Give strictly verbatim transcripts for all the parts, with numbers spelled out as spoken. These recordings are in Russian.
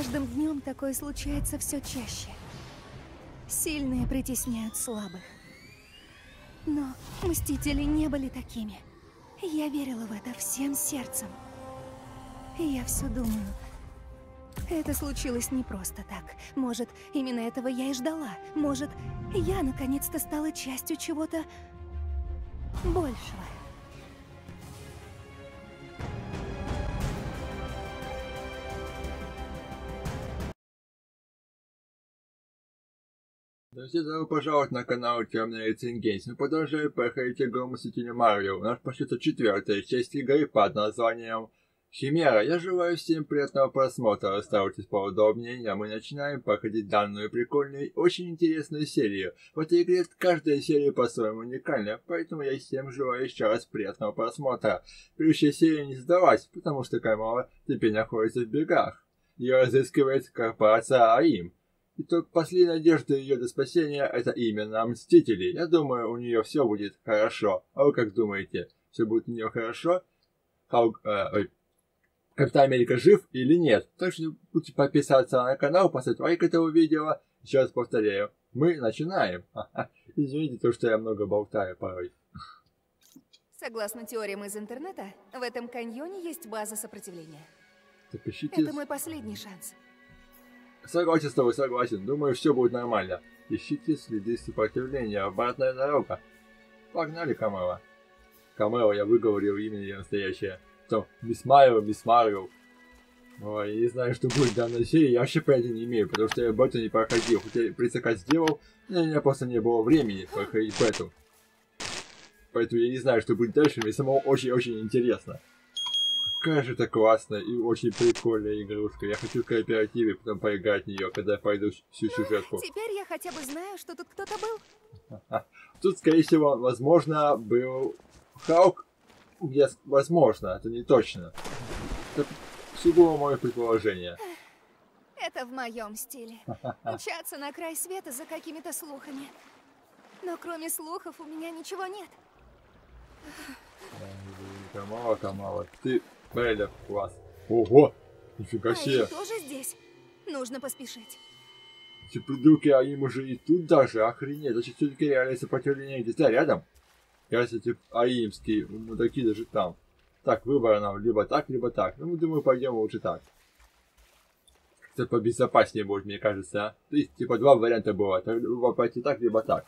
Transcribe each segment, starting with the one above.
каждым днем такое случается все чаще. Сильные притесняют слабых. Но Мстители не были такими. Я верила в это всем сердцем. И я все думаю, это случилось не просто так. Может, именно этого я и ждала. Может, я наконец-то стала частью чего-то большего. Друзья, добро пожаловать на канал Темный Рыцарь Геймс. Мы продолжаем проходить игру Мстители Марвел. У нас почти четвертая часть игры под названием Химера. Я желаю всем приятного просмотра. Оставайтесь поудобнее, а мы начинаем проходить данную прикольную, очень интересную серию. В этой игре каждая серия по-своему уникальна, поэтому я всем желаю еще раз приятного просмотра. Предыдущая серия не сдалась, потому что Камала теперь находится в бегах. Ее разыскивает корпорация АИМ. И только последняя надежда ее до спасения — это именно Мстители. Я думаю, у нее все будет хорошо. А вы как думаете, все будет у нее хорошо? Халк, э, ой, Капитан Америка жив или нет? Так что не будьте подписаться на канал, поставить лайк этого видео. Еще раз повторяю, мы начинаем. Извините, то, что я много болтаю порой. Согласно теориям из интернета, в этом каньоне есть база сопротивления. Так ищите... Это мой последний шанс. Согласен с тобой, согласен. Думаю, все будет нормально. Ищите следы сопротивления. Обратная дорога. Погнали, Камела. Камела, я выговорил имя ее настоящее. Что, мисс Марвел, мисс Марвел. Ой, я не знаю, что будет в данной серии. Я вообще понятия не имею, потому что я бету не проходил. Хотя я прицакать сделал, но у меня просто не было времени проходить бету. Поэтому я не знаю, что будет дальше. Мне самому очень-очень интересно. Какая же это классная и очень прикольная игрушка. Я хочу в кооперативе потом поиграть в нее, когда пройду всю сюжетку. Теперь я хотя бы знаю, что тут кто-то был. Тут, скорее всего, возможно, был Халк. Возможно, это не точно. Это сугубо мое предположение. Это в моем стиле. Мчаться на край света за какими-то слухами. Но кроме слухов у меня ничего нет. Камала, Камала, ты... Беля, класс. Ого! Нифига А себе. они тоже здесь. Нужно поспешить. Эти придурки, а им уже и тут даже, охренеть. Значит, все-таки реальное сопротивление где-то рядом. Кажется, эти аимские мудаки даже там. Так, выбор нам либо так, либо так. Ну, мы думаю, пойдем лучше так. Как-то побезопаснее будет, мне кажется, а. То есть, типа, два варианта было. Либо пойти так, либо так.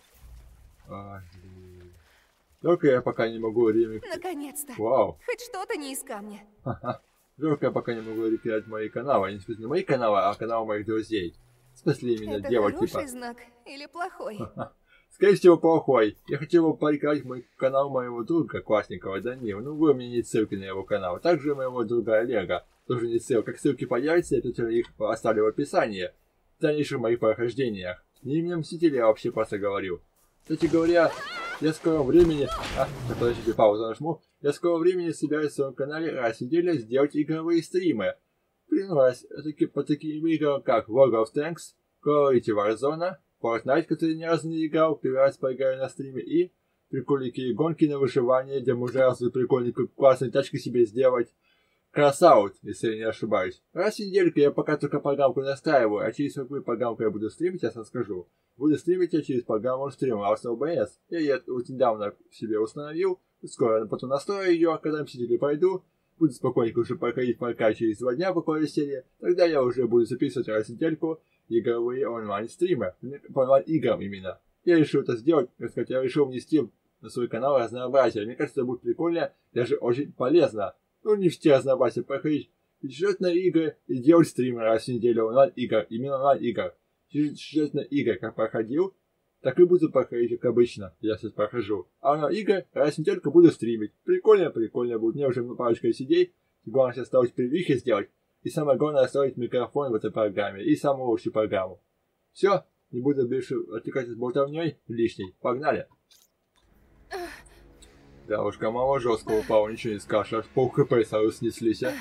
Ай, блин. Только я пока не могу ремик... Наконец-то. Вау. Хоть что-то не из камня. Ха-ха. Только я пока не могу рекреать мои каналы. Не в смысле мои каналы, а каналы моих друзей. В смысле именно Это девок, хороший типа. знак или плохой? Скорее всего, плохой. Я хотел бы порекать мой канал моего друга, классненького Данила. Ну, вы мне не ссылки на его канал. Также моего друга Олега. Тоже не ссылка. Как ссылки появятся, я тут их оставлю в описании. В дальнейших моих прохождениях. Не имя Мстителя я вообще просто говорил. Кстати говоря, я в скором времени... А, подождите, паузу нажму. Я в скором времени собираюсь в своем канале раз в неделю сделать игровые стримы. Блин, раз таки, по таким играм, как World of Tanks, Call of Duty Warzone, Fortnite, который ни разу не играл, первый раз поиграю на стриме, и прикольненькие гонки на выживание, где можно разные прикольненькие классные тачки себе сделать. Красаут, если я не ошибаюсь. Раз в недельку я пока только программку настраиваю, а через какую программку я буду стримить, я расскажу. Буду стримить я через программу Streamlabs о бэ эс. Я ее вот недавно себе установил. Скоро потом настрою ее, когда Мстители пойду. Буду спокойненько уже проходить пока через два дня по какой серии. Тогда я уже буду записывать раз в недельку игровые онлайн-стримы. По онлайн-играм именно. Я решил это сделать, так сказать, я решил внести на свой канал разнообразие. Мне кажется, это будет прикольно, даже очень полезно. Ну, не все разнообразие проходить сюжетные игры и делать стримы раз в неделю онлайн-игр, именно онлайн-игр. Сюжетные игры как проходил, так и буду проходить, как обычно, я сейчас прохожу. А онлайн-игры раз в недельку буду стримить. Прикольно, прикольно будет. Мне уже парочка сидей. Главное сейчас осталось прививки сделать. И самое главное настроить микрофон в этой программе. И самую лучшую программу. Все, не буду больше отвлекать с болтовней лишней. Погнали. Да уж, Камала жестко упала, ничего не скажешь, аж пол хп сразу снеслись, а.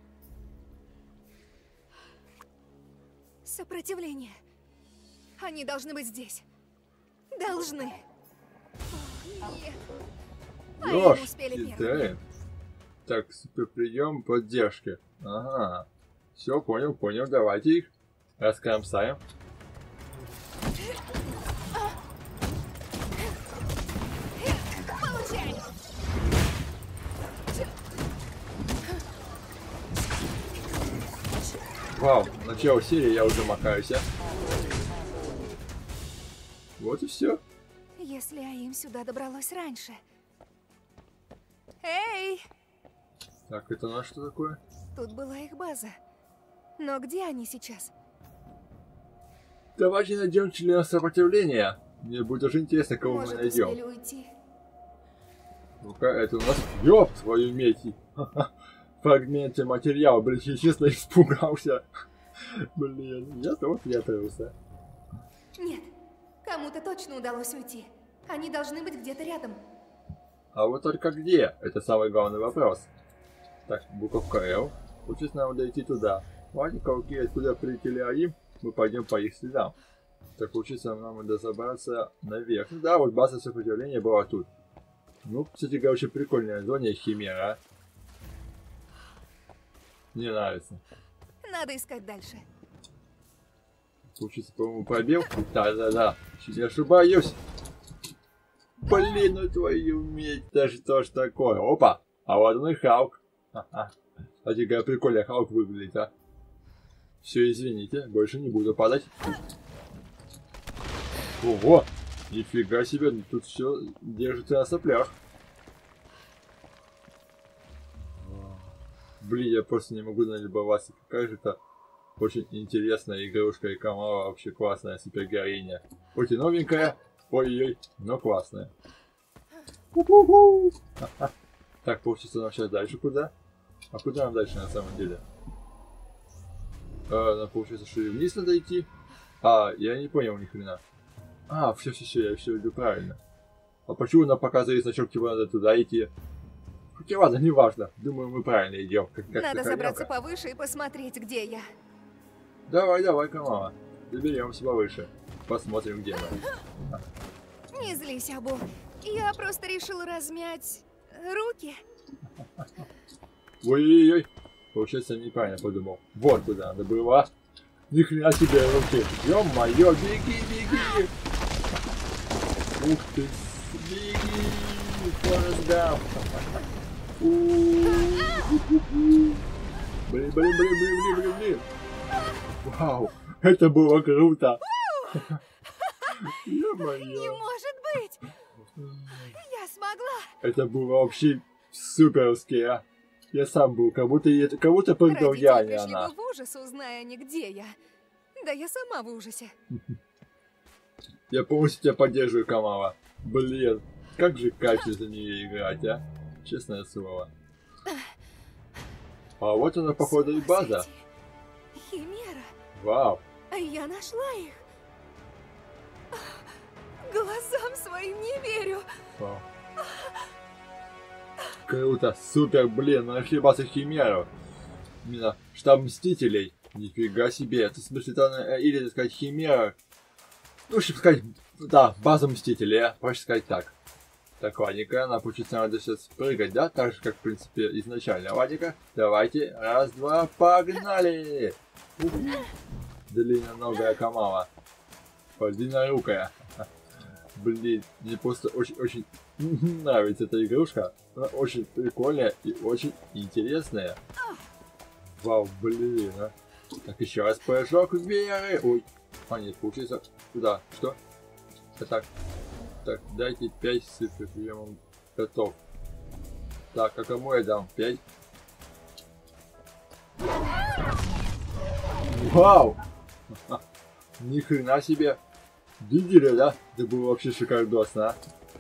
Сопротивление. Они должны быть здесь. Должны. О, нет. А они Ёж, успели первыми. кидаем. Так, супер прием поддержки. Ага. Все, понял, понял. Давайте их раскромсаем. Вау, начало серии, я уже макаюсь. А? Вот и все. Если Аим сюда добралось раньше. Эй! Так, это на что такое? Тут была их база. Но где они сейчас? Давайте найдем члена сопротивления. Мне будет очень интересно, кого Может, мы найдем. успели уйти? Ну-ка, это у нас... Ёб твою медь! Фрагменты материала. Блин, я честно испугался. Блин, я тоже прятался. Нет, кому-то точно удалось уйти. Они должны быть где-то рядом. А вот только где? Это самый главный вопрос. Так, буковка L. Получится нам дойти туда. Ладненько, окей, откуда прилетели Аим, мы пойдем по их следам. Так, получится нам надо забраться наверх. Ну да, вот база сопротивления была тут. Ну, кстати говоря, очень прикольная зона Химера. Мне нравится. Надо искать дальше. Получится, по-моему, пробел. Да-да-да. Не ошибаюсь. Блин, ну твою медь, даже то ж такое. Опа, а вот он и Халк. Кстати говоря, прикольно Халк выглядит, а. Все, извините, больше не буду падать. Ого, нифига себе, тут все держится на соплях. Блин, я просто не могу налюбоваться. Какая же это очень интересная игрушка, и Камала вообще классная супергероиня. Хоть и новенькая, ой-ой-ой, но классная. Так, получится нам сейчас дальше куда? А куда нам дальше на самом деле? А, нам получается, что и вниз надо идти. А, я не понял ни хрена. А, все, все, все, я все иду правильно. А почему нам показывает значок, типа надо туда идти? Хотя ладно, не важно. Думаю, мы правильно идем. Как, как Надо забраться повыше и посмотреть, где я. Давай, давай, Камала. Доберемся повыше. Посмотрим, где мы. Не злись, Абу. Я просто решила размять руки. Ой-ой-ой. Получается, я неправильно подумал. Вот куда надо было. Ни хрена себе руки. Ё-моё, беги, беги. Ух ты. Беги. Форест Гамп. Блин, блин, блин, блин, блин, блин. Вау, это было круто. Ё-моё. Не может быть. Я смогла. Это было вообще суперски, а. Я сам был, как будто, как будто прыгал я, а не пришли она. бы в ужас, узная они, где я. Да я сама в ужасе. Я полностью тебя поддерживаю, Камала. Блин, как же кайф за нее играть, а? Честное слово. А вот она, походу, и база. Химера. Вау. Я нашла их. Глазам своим не верю. Вау. Круто, супер, блин, мы нашли базу Химеру. Именно штаб Мстителей. Нифига себе, это в смысле, это, или, так сказать, Химера. Ну, чтобы сказать, да, база Мстителей, а, проще сказать так. Так, ладненько, нам получится надо сейчас прыгать, да? Так же, как, в принципе, изначально. Ладненько, давайте, раз, два, погнали! Длинноногая Камала. Длиннорукая. Блин, мне просто очень-очень нравится эта игрушка. Она очень прикольная и очень интересная. Вау, блин, а. Так, еще раз прыжок веры. Ой, а нет, получается, куда? Что? Так, так, дайте пять цифр, я вам готов. Так, а кому я дам? пять? Вау! Ни хрена себе! Видели, да? Это было вообще шикардосно, а?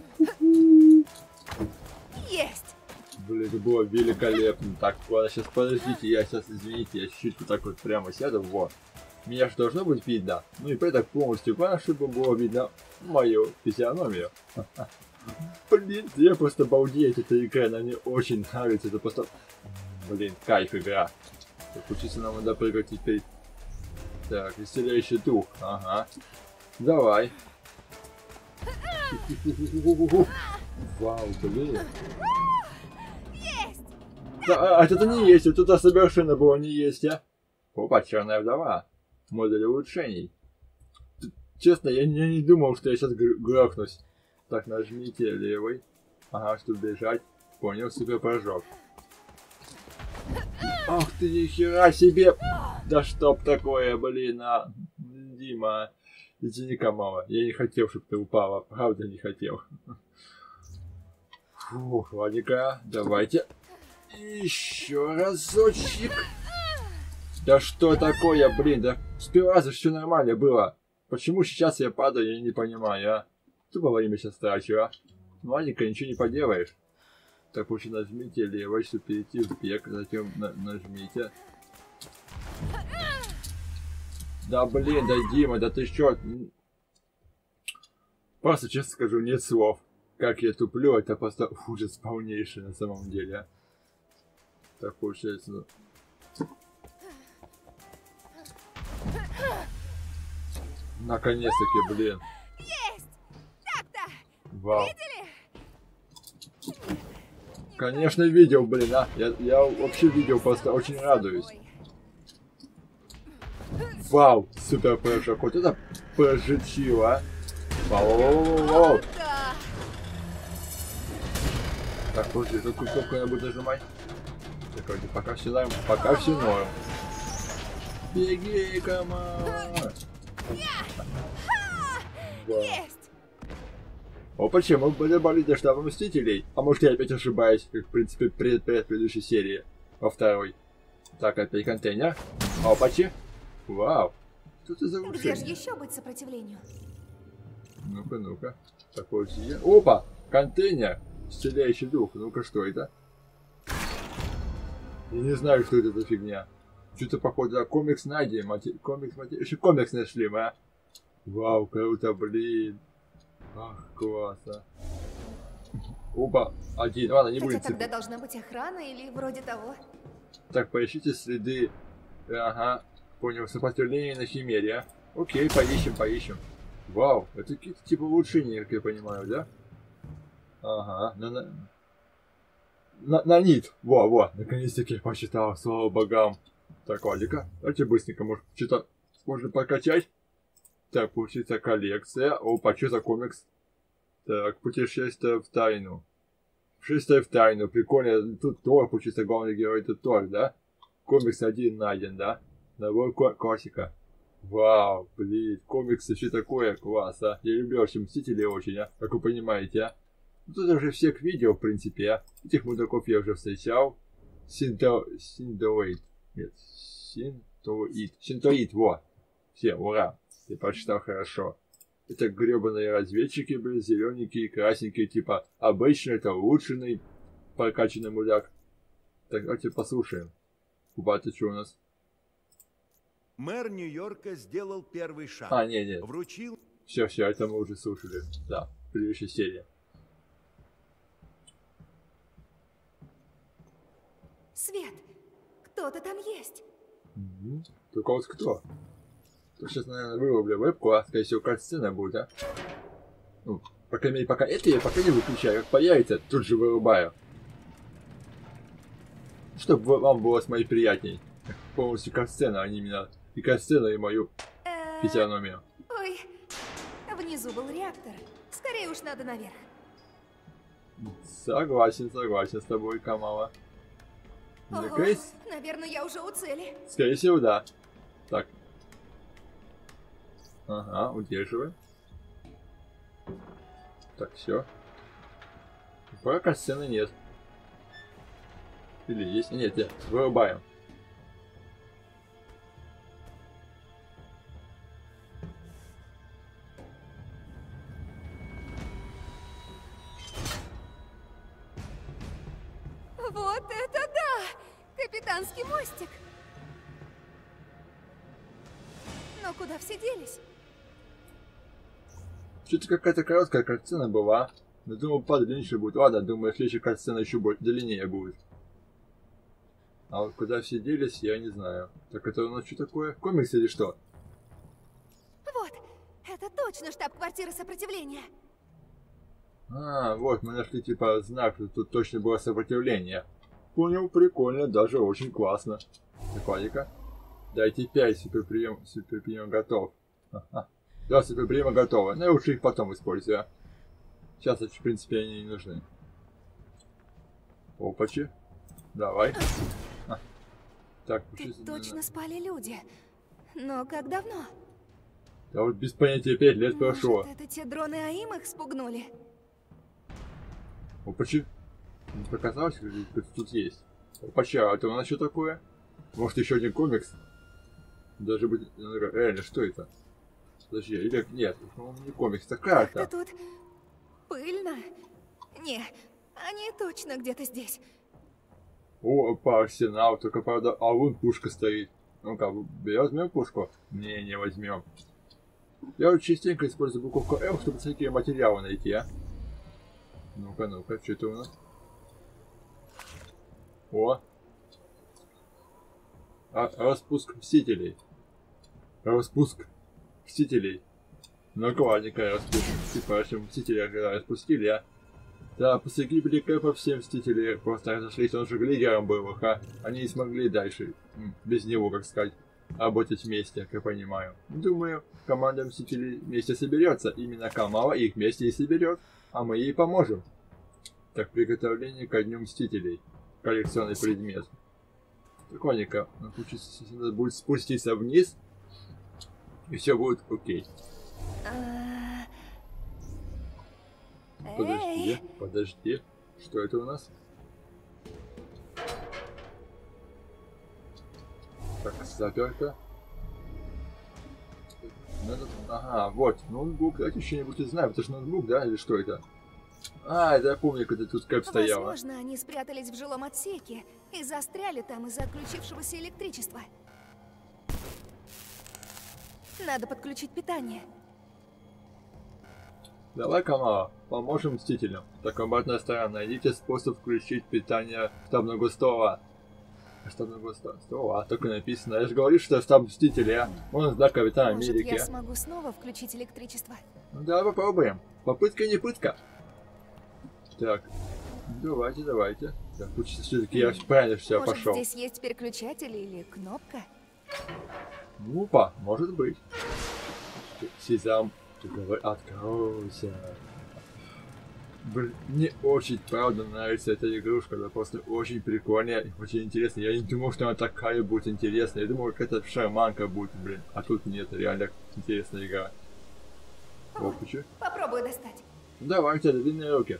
Есть! Блин, это было великолепно. Так, ладно, сейчас подождите, я сейчас, извините, я чуть-чуть вот так вот прямо сяду, вот. Меня же должно быть видно. Ну и поэтому полностью главное, чтобы было видно мою физиономию. Блин, я просто балдею, эта игра, она мне очень нравится, это просто... Блин, кайф игра. Так, учиться нам надо прыгать теперь. Так, исцеляющий дух, ага. Давай. Вау, блин. Есть! Да, а это не есть, вот это совершенно было не есть, а? Опа, черная вдова. Модуль улучшений. Честно, я, я не думал, что я сейчас грохнусь. Так, нажмите левый. Ага, чтобы бежать. Понял, супер прыжок. Ах ты, нихера себе! Да чтоб такое, блин, а... Дима, извини-ка, мама. Я не хотел, чтобы ты упала. Правда, не хотел. Фух, ладненько, давайте. Еще разочек. Да что такое, блин, да с первого раза все нормально было. Почему сейчас я падаю, я не понимаю, а? Тупо время сейчас трачу, а? Ладненько, ничего не поделаешь. Так, лучше нажмите левой, чтобы перейти в бег, затем на нажмите. Да блин, да Дима, да ты чё? Просто честно скажу, нет слов. Как я туплю, это просто ужас полнейший на самом деле. А? Так, получается... Наконец-таки, блин. Есть! Так-то! Вау. Видели? Конечно, видел, блин, а. Я, я вообще видел, просто очень радуюсь. Вау, супер прыжок. Вот это прожичило, а. Вау. Так, подожди, какую кнопку я буду нажимать? Так, вроде пока все норм, пока все норм. Беги, команда! Есть! О, почему мы добавили до штаба Мстителей? А может я опять ошибаюсь, как в принципе пред, пред предыдущей серии, во второй. Так, опять контейнер. Опачи. Вау. Что это за улучшение? Где же еще быть сопротивлению? Ну-ка, ну-ка. Так, вот здесь. Опа! Контейнер! Исцеляющий дух. Ну-ка, что это? Я не знаю, что это за фигня. Что-то походу, а комикс найди, мати... комикс, мати... еще комикс нашли мы, а? Вау, круто, блин. Ах, классно. Опа, один, ладно, не Хотя будет. тогда должна быть охрана или вроде того. Так, поищите следы. Ага, понял, сопротивление на химере, а? Окей, поищем, поищем. Вау, это какие-то типа улучшения, как я понимаю, да? Ага, на... на... На, на нит. Во, во, наконец-таки я посчитал, слава богам. Так, ладненько, давайте быстренько, может, что-то можно прокачать. Так, получится коллекция. Опа, что за комикс? Так, путешествие в тайну. Путешествие в тайну, прикольно. Тут Тор, получится, главный герой, это Тор, да? Комикс один найден, да? Набор классика. Вау, блин, комиксы, что такое, класс, а? Я люблю вообще Мстителей очень, а? Как вы понимаете, а? Ну, тут уже всех видео, в принципе, а? Этих мудаков я уже встречал. Синто... Синдоид. Нет, Синтоид. Синтоид, во. Все, ура. Я прочитал хорошо. Это гребаные разведчики, блин, зелененькие и красненькие, типа обычно это улучшенный прокачанный мудак. Так, давайте послушаем. Куба, ты что у нас? Мэр Нью-Йорка сделал первый шаг. А, не, не. Вручил... Все, все, это мы уже слушали. Да, в предыдущей серии. Свет! Кто-то там есть! Угу. Только вот кто? Сейчас, наверное, вырублю вебку, а скорее всего, кат-сцена будет, а? Ну, по крайней мере, пока это я пока не выключаю. Как появится, тут же вырубаю. Чтобы вам было с моей приятней. Полностью кат-сцена, а не именно и кат-сцена, и мою физиономию. Ой, внизу был реактор. Скорее уж надо наверх. Согласен, согласен с тобой, Камала. Ого, Скорее... наверное, я уже у цели. Скорее всего, да. Так. Ага, удерживаем. Так, все. Пока сцены нет. Или есть? Нет, нет, вырубаем. Вот это да! Капитанский мостик! Но куда все делись? Что-то какая-то короткая картина была. Но думал, подлиннее будет. Ладно, думаю, следующая картина еще будет длиннее будет. А вот куда все делись, я не знаю. Так это у нас что такое? Комикс или что? Вот, это точно штаб-квартира сопротивления. А, вот, мы нашли типа знак, что тут точно было сопротивление. Понял, прикольно, даже очень классно. Так, ладненько. Дайте пять, суперприем, суперприем готов. Ага. Да, суперприема готова. Но я лучше их потом использую. Сейчас, в принципе, они не нужны. Опачи. Давай. А. Так, Тут точно спали люди. Но как давно? Да вот без понятия, пять лет прошло. Может, это те дроны АИМ их спугнули? Опачи. Не показалось, что тут есть. Опачи, а это у нас что такое? Может, еще один комикс? Даже будет... Реально, что это? Подожди, или... Нет, по-моему, не комикс, это карта. Как-то тут пыльно. Не, они точно где-то здесь. О, опа, арсенал, только правда, а вон пушка стоит. Ну-ка, возьмем пушку? Не, не возьмем. Я вот частенько использую буковку L, чтобы всякие материалы найти, а. Ну-ка, ну-ка, что это у нас? О! А, распуск мстителей. Распуск мстителей. Ну-ка, ладненько, распуск. Типа, что мстители распустили, а? Да, после гибели Кэпа все мстители просто разошлись, он же лидером был их, а? Они не смогли дальше, без него, как сказать, работать вместе, как я понимаю. Думаю, команда мстителей вместе соберется, именно Камала их вместе и соберет, а мы ей поможем. Так, приготовление ко дню мстителей. Коллекционный предмет. Прикольненько. Надо будет спуститься вниз, и все будет окей. Подожди, подожди. Что это у нас? Так, заперто. Надо... Ага, вот, ноутбук. Давайте что-нибудь узнаем. Это же ноутбук, да? Или что это? А, это я помню, когда тут Кэп стояла. Возможно, они спрятались в жилом отсеке и застряли там из-за отключившегося электричества. Надо подключить питание. Давай, Камала, поможем мстителям. Так, обратная сторона. Найдите способ включить питание штабного стола. Штабного стола, только написано. Я же говорю, что штаб мстителей, а? Он знак Капитана Может, Америки. я смогу снова включить электричество? Ну, давай попробуем. Попытка не пытка. Так, давайте, давайте. Так, все-таки я правильно все Может, пошел. здесь есть переключатель или кнопка? Опа, может быть. Сезам, откройся. Блин, мне очень, правда, нравится эта игрушка. Она просто очень прикольная и очень интересная. Я не думал, что она такая будет интересная. Я думал, какая-то шарманка будет, блин. А тут нет, реально интересная игра. О, Опачи. попробую достать. Ну, давайте, длинные руки.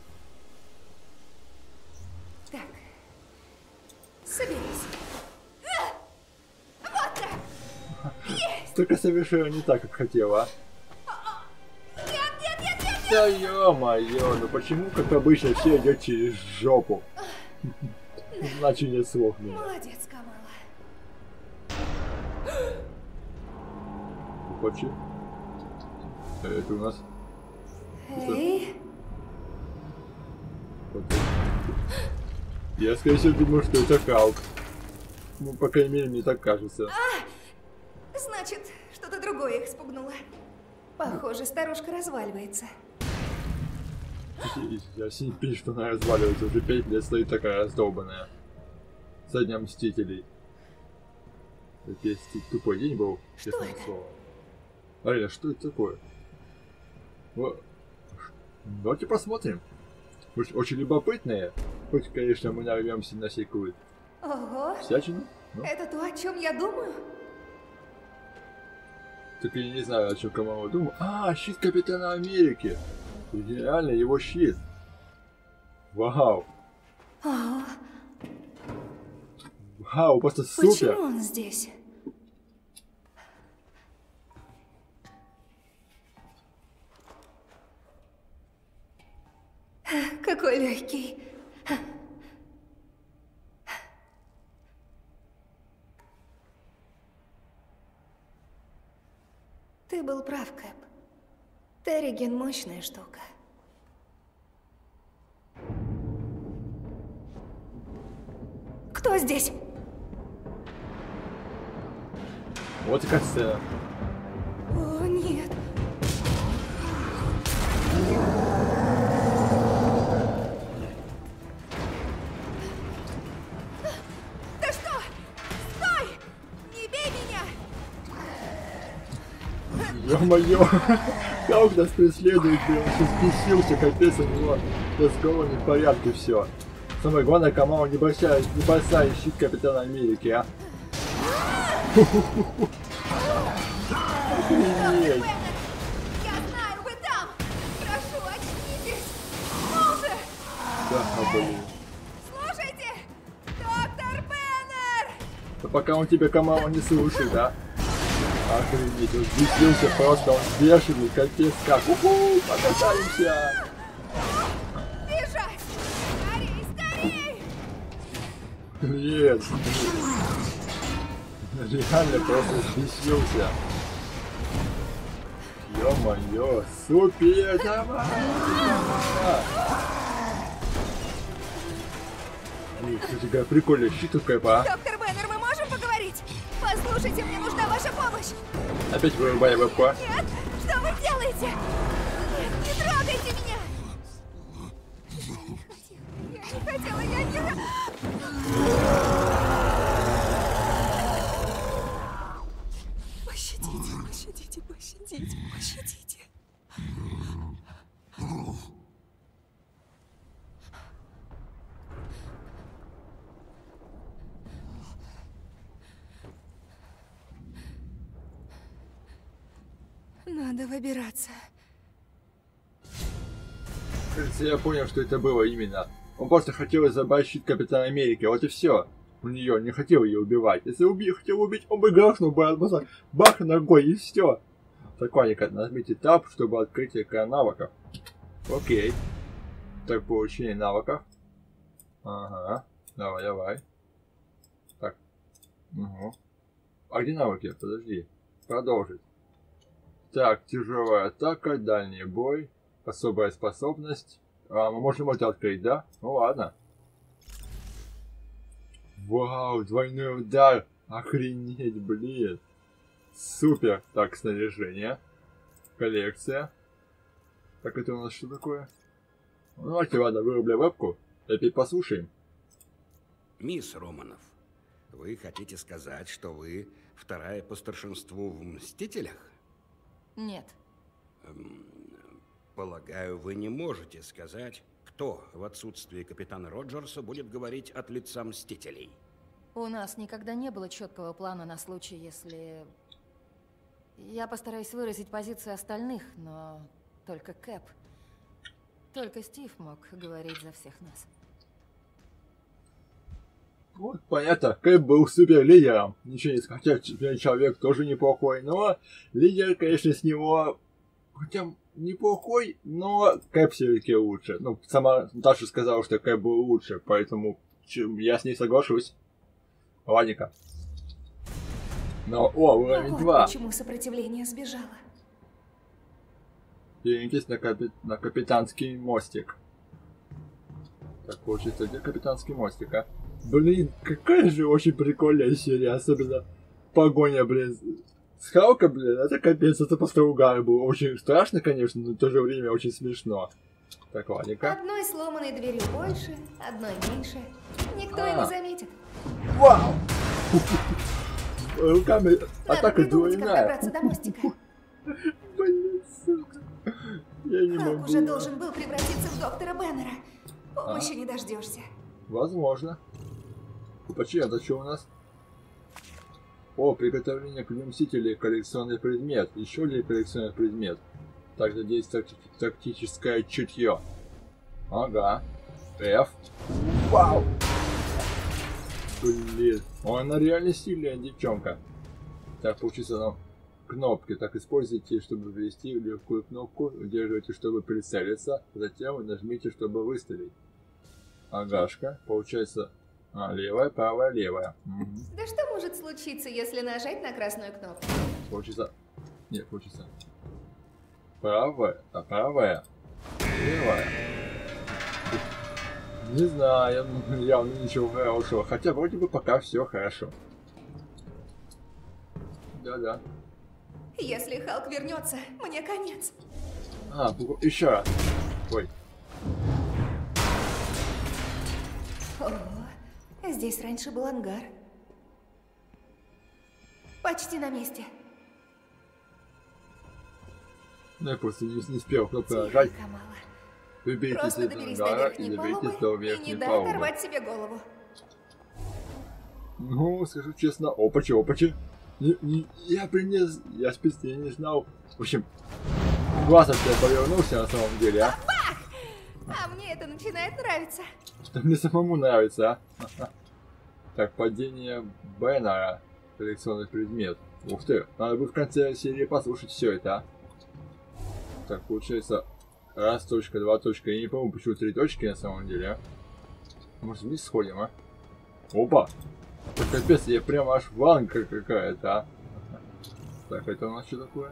Так. Соберись. А! Вот так! Есть! Только совершенно не так, как хотела, а? Нет, нет, нет, нет! Да ё-моё, ну почему, как обычно, все идет через жопу? Иначе нет слов меня. Молодец, Камала. Хочешь? Это у нас... Эй! Я, скорее всего, думаю, что это Халк. Ну, по крайней мере, мне так кажется. А! Значит, что-то другое их спугнуло. Похоже, старушка разваливается. Я сильно что она разваливается. Уже пять лет стоит такая раздолбанная. Со дня мстителей. Это есть тупой день был, честное слово. Арина, что это такое? Вот. Давайте посмотрим. Очень любопытные. Хоть, конечно, мы нарвемся на сей культ. Ого! Всячину? Ну? Это то, о чем я думаю? Так я не знаю, о чем Камала думал. А, щит Капитана Америки. Реально его щит. Вау. О, Вау, просто супер. почему он здесь? Какой легкий. Ты был прав, Кэп. Терриген — мощная штука. Кто здесь? Вот и как сцена. О, нет. Да что? Стой! Не бей Ё-моё! Как нас преследует, блин, он сейчас бесился, капец, у него разговор не в порядке все. Самое главное, Камао, не бросай, не бросай щит Капитана Америки, а. Охренеть. Я знаю, вы там! Прошу, очнитесь! Ну же! Да, блин. Слушайте! Доктор Беннер! Да пока он тебя, Камао, не слушает, да? Охренеть, он взбесился просто, он бешеный, капец как. Уху, покатаемся! Бежать! Скорей, скорей! Нет. Реально просто взбесился. Ё-моё, супер, давай! Блин, кстати, какая прикольная щитовка, а? Доктор Беннер, мы можем поговорить? Послушайте, мне нужна ваша помощь! Опять вырубали вебку? Нет! Что вы делаете? Нет, не трогайте меня! Я не хотела, я не... Пощадите, пощадите, пощадите, пощадите. Надо выбираться. Кажется, я понял, что это было именно. Он просто хотел забрать щит Капитана Америки, вот и все. У нее не хотел ее убивать. Если уби хотел убить, он бы грохнул бы, бах ногой и все. Так, ладненько, нажмите Tab, чтобы открыть экран навыков. Окей. Так, получение навыков. Ага. Давай, давай. Так. Угу. А где навыки? Подожди. Продолжить. Так, тяжелая атака, дальний бой, особая способность. А, мы можем это открыть, да? Ну ладно. Вау, двойной удар. Охренеть, блин. Супер. Так, снаряжение. Коллекция. Так, это у нас что такое? Ну, давайте, ладно, вырубля вебку. Опять послушаем. Мисс Романов, вы хотите сказать, что вы вторая по старшинству в «Мстителях»? Нет. Эм, полагаю, вы не можете сказать, кто в отсутствии капитана Роджерса будет говорить от лица Мстителей. У нас никогда не было четкого плана на случай, если... Я постараюсь выразить позиции остальных, но только Кэп. Только Стив мог говорить за всех нас. Вот, понятно, Кэп был супер лидером. Ничего не сказать, хотя человек тоже неплохой, но лидер, конечно, с него... Хотя неплохой, но Кэп все-таки лучше. Ну, сама Даша сказала, что Кэп был лучше, поэтому я с ней соглашусь. Ладненько. Но, о, уровень Вот два. почему сопротивление сбежало. Перенеситесь на, капи... на капитанский мостик. Так, получится, где капитанский мостик, а? Блин, какая же очень прикольная серия, особенно погоня, блин, с Халка, блин, это капец, это просто угар был. Очень страшно, конечно, но в то же время очень смешно. Так, ладненько. Одной сломанной дверью больше, одной меньше. Никто А. и не заметит. Вау! Руками Надо атака придумать, как двойная. добраться до мостика. Блин, сука. Я не Халк могу. уже должен был превратиться в доктора Беннера. Помощи не дождешься. Возможно. Почему? Это что у нас? О, приготовление к Мстителей, коллекционный предмет. Еще ли коллекционный предмет? Также здесь такти тактическое чутье. Ага. F. Вау! Блин, она реально сильная девчонка. Так, получится нам кнопки. Так, используйте, чтобы ввести легкую кнопку. Удерживайте, чтобы прицелиться. Затем нажмите, чтобы выстрелить. Агашка. Получается... А, левая, правая, левая. Угу. Да что может случиться, если нажать на красную кнопку? Получится... Нет, получится... Правая, а правая, левая. Не знаю, явно ничего хорошего. Хотя вроде бы пока все хорошо. Да-да. Если Халк вернется, мне конец. А, еще раз. Ой. О, здесь раньше был ангар. Почти на месте. Ну, я просто не, не успел кнопку нажать. Камала. Выберите Просто из доберись ангара до и верхней доберитесь палубы до и не верхней дай палубы. оторвать себе голову. Ну, скажу честно, опачи, опачи. Не, не, я принес, я специально я не знал. В общем, классно, что я повернулся на самом деле, а? А мне это начинает нравиться. Что мне самому нравится, а? Так, падение Бэннера. Коллекционный предмет. Ух ты, надо бы в конце серии послушать все это, а? Так, получается, раз точка, два точка. Я не помню, почему три точки на самом деле, а? Может, вниз сходим, а? Опа! Так, капец, я прямо аж ванка какая-то, а? Так, это у нас что такое?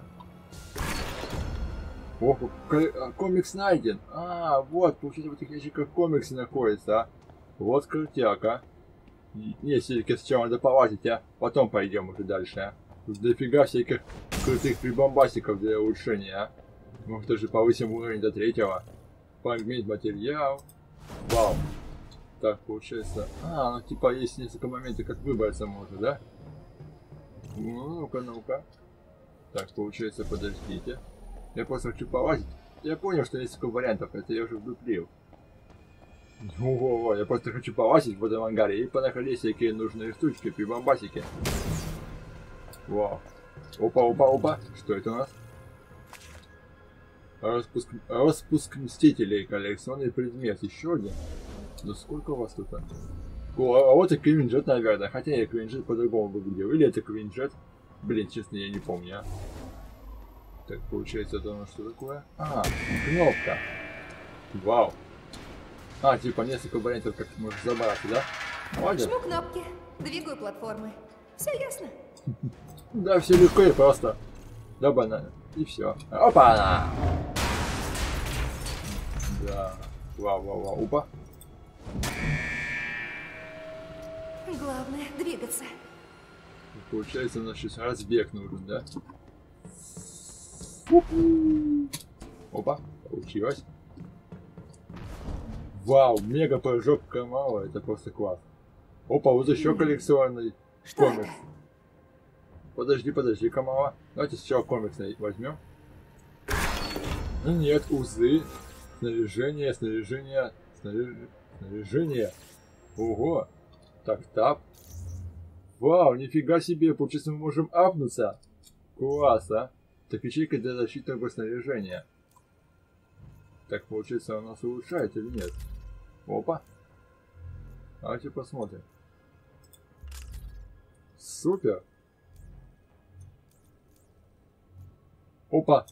Ох, комикс найден. А, вот, получается, в этих ящиках комиксы находятся, а? Вот крутяк, а? Не, все-таки сначала надо полазить, а? Потом пойдем уже дальше, а? Тут дофига всяких крутых прибамбасиков для улучшения, а? Может, даже повысим уровень до третьего. Фрагмент материал. Вау. Так, получается... А, ну типа есть несколько моментов, как выбраться можно, да? Ну, ну-ка, ну-ка. Так, получается, подождите. Я просто хочу полазить. Я понял, что есть несколько вариантов, это я уже вдуплил. Ого, я просто хочу полазить в этом ангаре и понаходить всякие нужные штучки, прибамбасики. Вау. Опа, опа, опа. Что это у нас? Распуск, распуск мстителей, коллекционный предмет. Еще один. Да сколько у вас тут? О, а вот и Квинджет, наверное. Хотя я Квинджет по-другому выглядел. Или это Квинджет? Блин, честно, я не помню. А? Так, получается, это у нас что такое? А, кнопка. Вау. А, типа несколько вариантов, как можешь забраться, да? Молодец. Жму кнопки, двигаю платформы. Все ясно? Да, все легко и просто. Да, банально. И все. Опа! Да. Вау, вау, вау. Опа. Главное двигаться. Получается, у нас сейчас разбег нужен, да? Опа, получилось. Вау, мега прыжок Камала, это просто класс. Опа, вот еще коллекционный Что комикс. это? Подожди, подожди, Камала. Давайте сначала комикс возьмем. Ну нет, узы, снаряжение, снаряжение, снаряж... снаряжение. Ого. Так, тап. Вау, нифига себе, получается мы можем апнуться. Класс, а. Так, ячейка для защитного снаряжения. Так, получается, у нас улучшает или нет? Опа. Давайте посмотрим. Супер. Опа.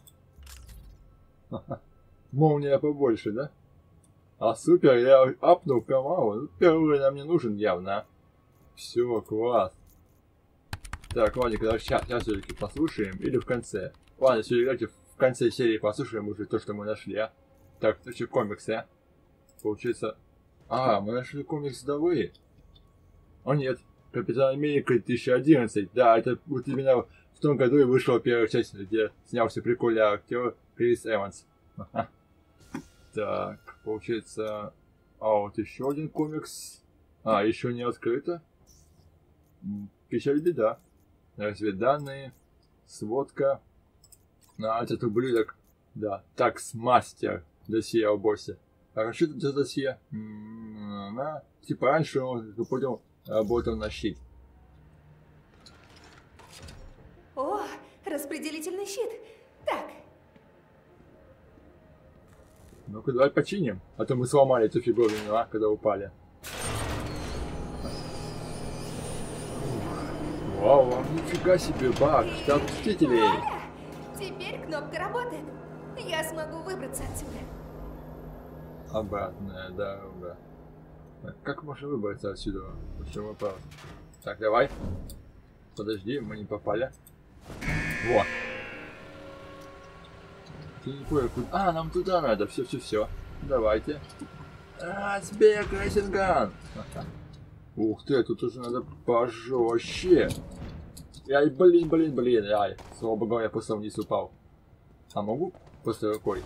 Молния побольше, да? А супер, я апнул Камалу. Первый уровень нам не нужен явно. Все, класс. Так, ладно, когда сейчас, сейчас все-таки послушаем. Или в конце. Ладно, все, давайте в конце серии послушаем уже то, что мы нашли, а. Так, это что, комиксы, а? Получается... А, мы нашли комикс вдовы. О нет, Капитан Америка две тысячи одиннадцать. Да, это вот именно в том году и вышла первая часть, где снялся прикольный актер Крис Эванс. Так, получается... А, вот еще один комикс. А, еще не открыто. Печаль беда. Разведданные. Сводка. А, этот ублюдок. Да, таксмастер. Досье о боссе. А что это за досье? М-м-м, типа раньше он, как понял, работал на щит. О, распределительный щит. Так. Ну-ка, давай починим. А то мы сломали эту фиговину, а, когда упали. Вау, вам нифига себе баг. Штаб мстителей. Вуаля! Теперь кнопка работает. Я смогу выбраться отсюда. Обратная дорога. Так, как можно выбраться отсюда? Почему вопрос? Так, давай. Подожди, мы не попали. Вот. Ты не понял, куда... А, нам туда надо. Все, все, все. Давайте. А, сбег, рейсинган. Ух ты, тут уже надо пожестче. Ай, блин, блин, блин. Ай, слава богу, я просто вниз упал. А могу просто рукой?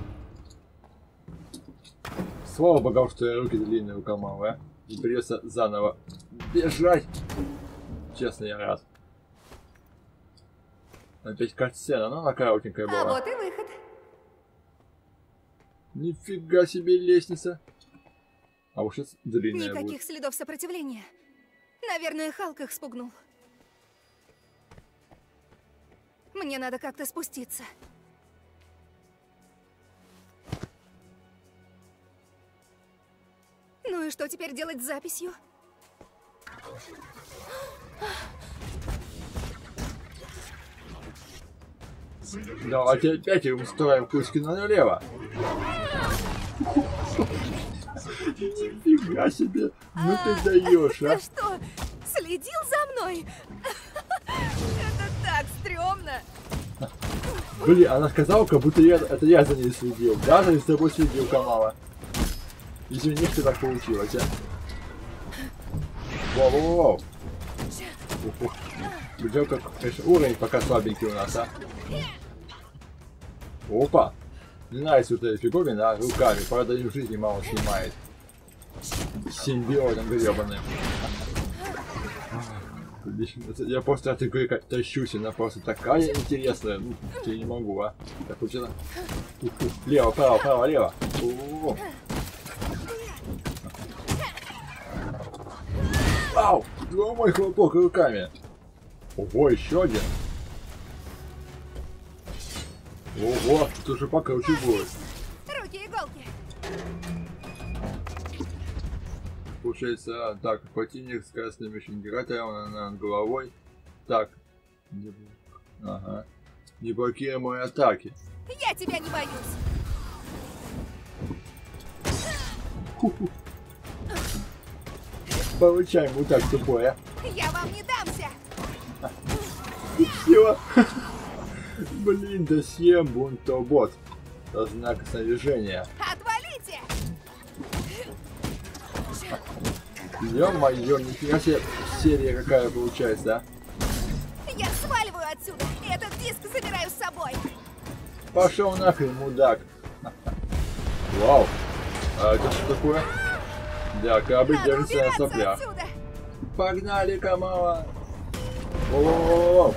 Слава богам, что я руки длинные у Камала, а? И придется заново бежать. Честно, я рад. Опять катсцена, ну она коротенькая была. А вот и выход. Нифига себе лестница. А вот сейчас длинная Никаких будет. следов сопротивления. Наверное, Халк их спугнул. Мне надо как-то спуститься. Ну и что теперь делать с записью? Давайте опять устроим куски налево. Нифига себе. Ну ты даешь, а. Ты что, следил за мной? Это так стрёмно. Блин, она сказала, как будто я, это я за ней следил. Да, за тобой следил, Камала. Извини, что так получилось, а. Воу-воу-воу. Где как, конечно, уровень пока слабенький у нас, а. Опа. Не нравится вот эта фиговина, а, руками. Правда, и в жизни мало снимает. Симбиотом гребаным. Я просто от игры как тащусь, она просто такая интересная. Ну, я не могу, а. Так, вот сюда. Лево, право, право, лево. О-о-о. Ау! Ну, мой хлопок руками. Ого, еще один. Ого, тут уже покруче будет. Руки иголки. Получается, так, противник с красным мишень-генератором над головой. Так. Не, ага. Не блокируемые атаки. Я тебя не боюсь. Ху-ху. Получай, мудак тупой, а. Я вам не дамся. И все. Блин, досье бунтобот. Знак снаряжения. Отвалите! Ё-моё, нифига себе серия какая получается, а? Я сваливаю отсюда, и этот диск забираю с собой. Пошел нахрен, мудак. Вау. А это что такое? Да, корабль Надо держится на убираться соплях. отсюда. Погнали, Камала. О-о-о.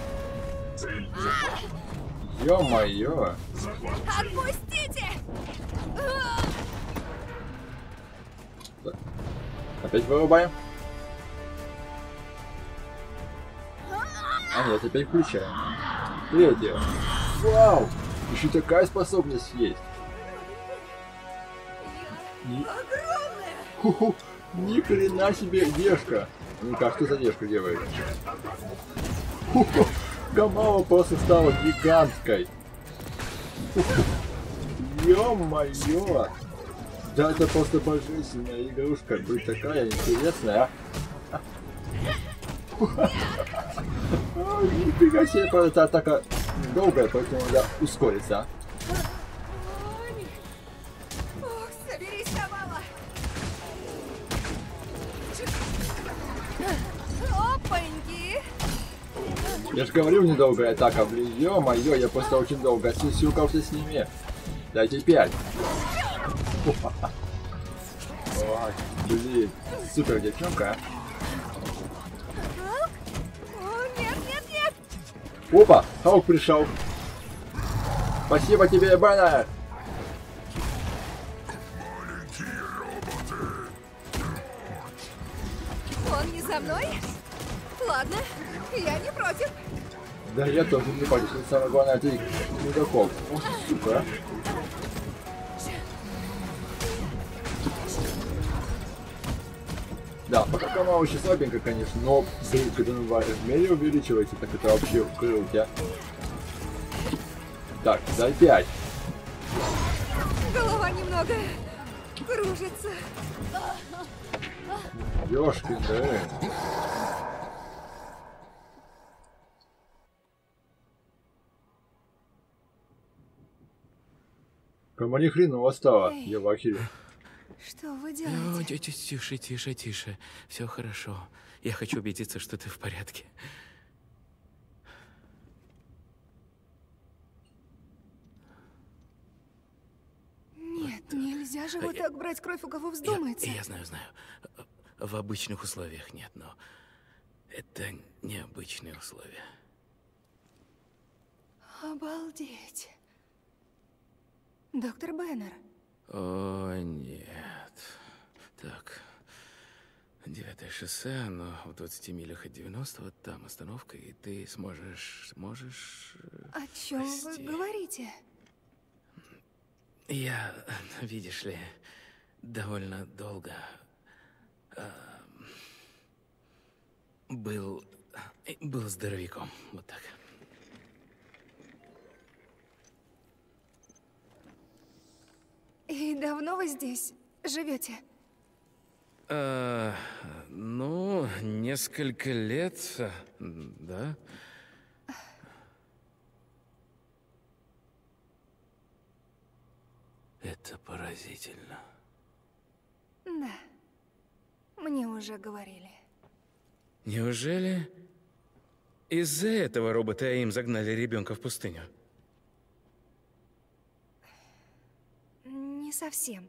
Ё-моё. Отпустите! Опять вырубаем? А нет, опять включаем. Третье. Вау! Еще такая способность есть. Ни... Огромная! Ху-ху. Ни хрена себе дешка. Ну-ка, что за дешка делает? Ху-ху. Камала просто стала гигантской. Ё-моё! Да это просто божественная игрушка, быть такая интересная, а? Ой, нифига себе, эта атака долгая, поэтому надо ускориться. Ох, соберись, Камала! Опаньки! Я же говорил, недолгая атака, блин, ё-моё, я просто очень долго сюсюкался с ними. Дайте пять. Ой, блин, супер девчонка. О, нет, нет, нет! Опа, Халк пришел. Спасибо тебе, Баннер. Он не за мной? Ладно, я не против. Да я тоже не против, самое главное, ты мудаков. Ох, сука. Да, пока Камала очень слабенько, конечно, но, блин, когда он в размере увеличивается, так это вообще круто. Так, за пять. Голова немного кружится. Ёшкин, да. Кому ни хреново стало, Эй. я в ахере. Что вы О, делаете? тетя, тише, тише, тише. Все хорошо. Я хочу убедиться, что ты в порядке. Нет, нельзя же вот Я- так брать кровь, у кого Я, вздумается. я знаю, знаю. В обычных условиях нет, но это необычные условия. Обалдеть. Доктор Беннер. О, нет. Так. Девятое шоссе, оно в двадцати милях от девяностого, там остановка, и ты сможешь... сможешь... э, О чем вы Прости. говорите? Я, видишь ли, довольно долго э, был... был здоровяком, вот так. И давно вы здесь живете? Э, ну, несколько лет, э, да. Это поразительно. Да. Мне уже говорили. Неужели из-за этого робота им загнали ребенка в пустыню? Не совсем.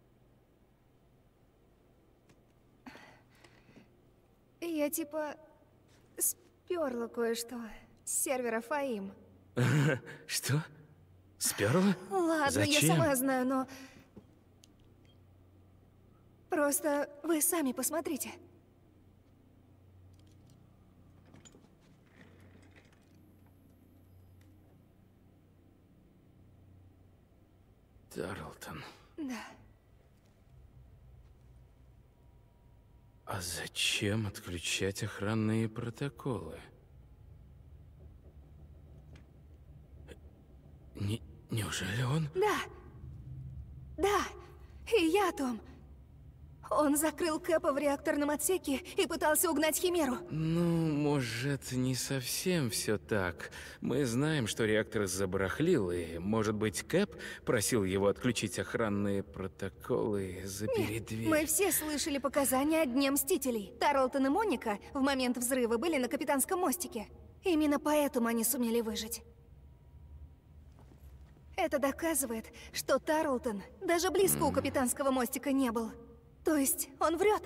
Я типа сперла кое-что с сервера Фаим. Что? Сперла? Ладно, Зачем? я сама знаю, но... Просто вы сами посмотрите. Тарлтон. Да. А зачем отключать охранные протоколы? Не, неужели он? Да. Да. И я о том. Он закрыл Кэпа в реакторном отсеке и пытался угнать Химеру. Ну, может, не совсем все так. Мы знаем, что реактор забарахлил, и, может быть, Кэп просил его отключить охранные протоколы и запереть дверь. Мы все слышали показания о Дне Мстителей. Тарлтон и Моника в момент взрыва были на капитанском мостике. Именно поэтому они сумели выжить. Это доказывает, что Тарлтон даже близко у капитанского мостика не был. То есть он врет.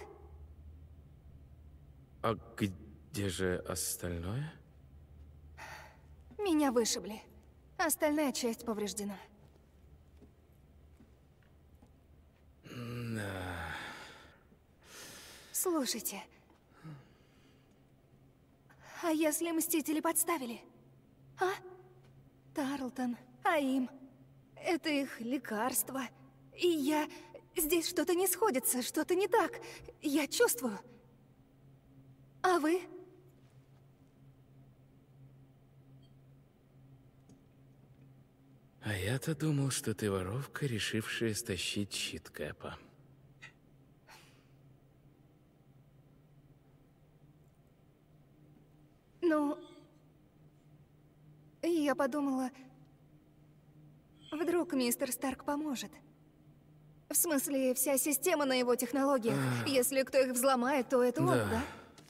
А где же остальное? Меня вышибли. Остальная часть повреждена. Да. Слушайте. А если Мстители подставили? А? Тарлтон, Аим. Это их лекарство. И я... Здесь что-то не сходится, что-то не так. Я чувствую. А вы? А я-то думал, что ты воровка, решившая стащить щит Кэпа. Ну... Я подумала... Вдруг мистер Старк поможет. В смысле, вся система на его технологиях. Если кто их взломает, то это он, Да. да?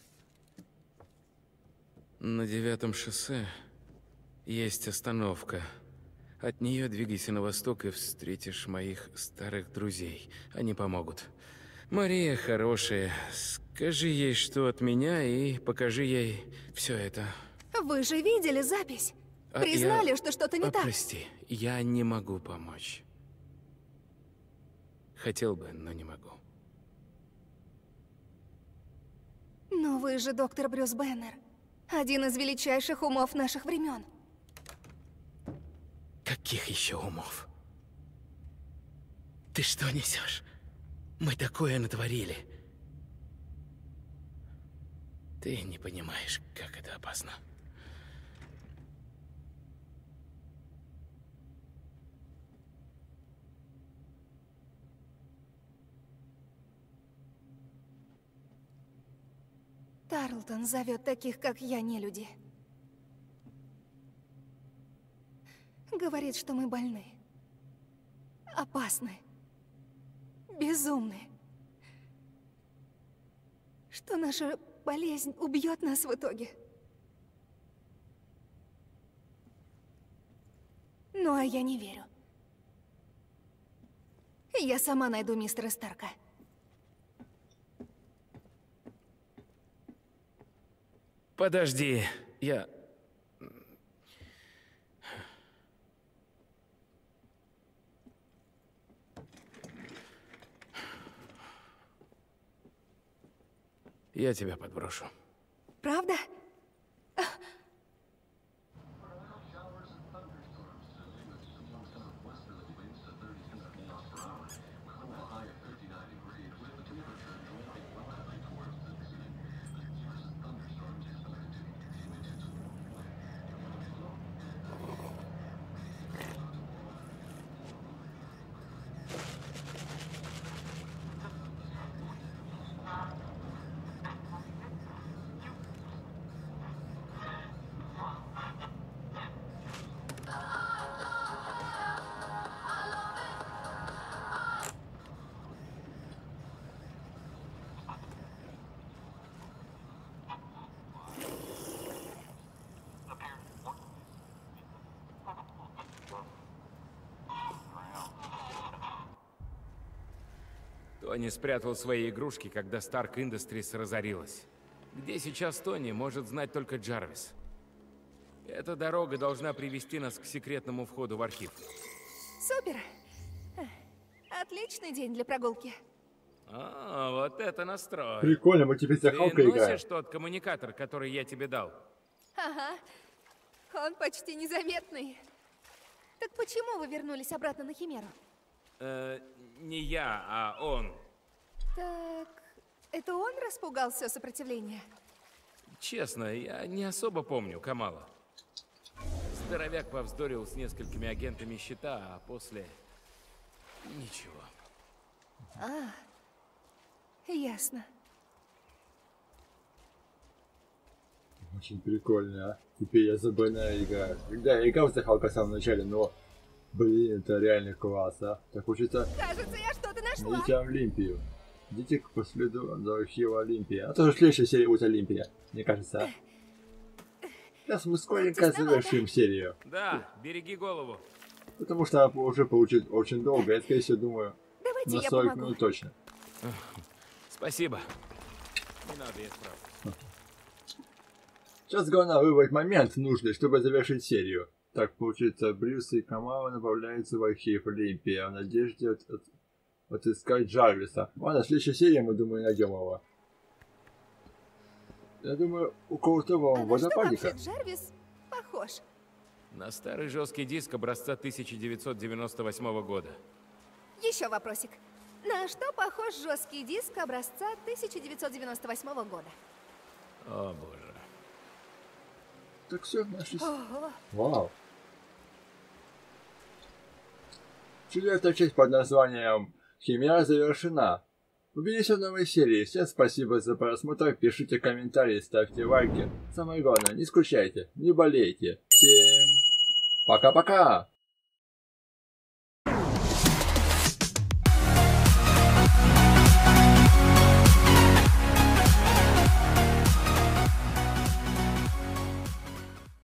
На девятом шоссе есть остановка. От нее двигайся на восток и встретишь моих старых друзей. Они помогут. Мария хорошая. Скажи ей, что от меня, и покажи ей все это. Вы же видели запись? А Признали, я- что что-то не а, так. Прости, я не могу помочь. Хотел бы, но не могу. Но вы же доктор Брюс Беннер. Один из величайших умов наших времен. Каких еще умов? Ты что несешь? Мы такое натворили. Ты не понимаешь, как это опасно. Тарлтон зовет таких, как я, не люди. Говорит, что мы больны. Опасны. Безумны. Что наша болезнь убьет нас в итоге. Ну, а я не верю. Я сама найду мистера Старка. Подожди, я... Я тебя подброшу. Правда? Тони спрятал свои игрушки, когда Stark Industries разорилась. Где сейчас Тони, может знать только Джарвис. Эта дорога должна привести нас к секретному входу в архив. Супер! Отличный день для прогулки. А, вот это настрой. Прикольно, мы теперь за Ты Халка играем. носишь тот коммуникатор, который я тебе дал? Ага. Он почти незаметный. Так почему вы вернулись обратно на Химеру? Э, не я, а он. Так, это он распугал все сопротивление? Честно, я не особо помню Камала. Здоровяк повздорил с несколькими агентами щита, а после... ничего. А, ясно. Очень прикольно, а. Теперь я за Бена играю. Да, я играл за Халка в самом начале, но... Блин, это реально класс, а. Так хочется... Кажется, я что-то нашла. Идите Олимпию. Идите по следу до архива Олимпии. А тоже следующая серия будет Олимпия, мне кажется, а. Сейчас мы скоренько завершим серию. Да, береги голову. Потому что она уже получит очень долго. Я, скорее всего, думаю, Давайте на я сорок помогу. минут точно. Спасибо. Не надо, я справлюсь. Сейчас главное выбрать момент нужный, чтобы завершить серию. Так, получится, Брюс и Камала направляются в архив Олимпия в надежде от, от, отыскать Джарвиса. Ладно, в следующей серии мы, думаю, найдем его. Я думаю, около того А на что водопадика. вообще Джарвис похож? На старый жесткий диск образца тысяча девятьсот девяносто восьмого года. Еще вопросик. На что похож жесткий диск образца тысяча девятьсот девяносто восьмого года? О боже. Так все, нашлись. Ого. Вау. Четвертая часть под названием «Химера» завершена. Увидимся в новой серии. Всем спасибо за просмотр. Пишите комментарии, ставьте лайки. Самое главное, не скучайте, не болейте. Всем пока-пока!